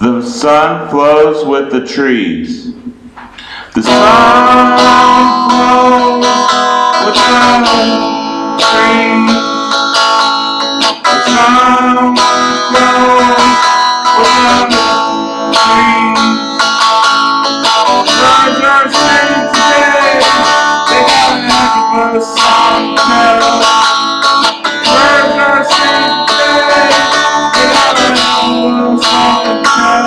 The sun flows with the trees. The sun flows with the trees. The sun flows with the trees. Birds are singing today. They got nothing but a song to tell. Birds are singing today. They got nothing but a song to tell.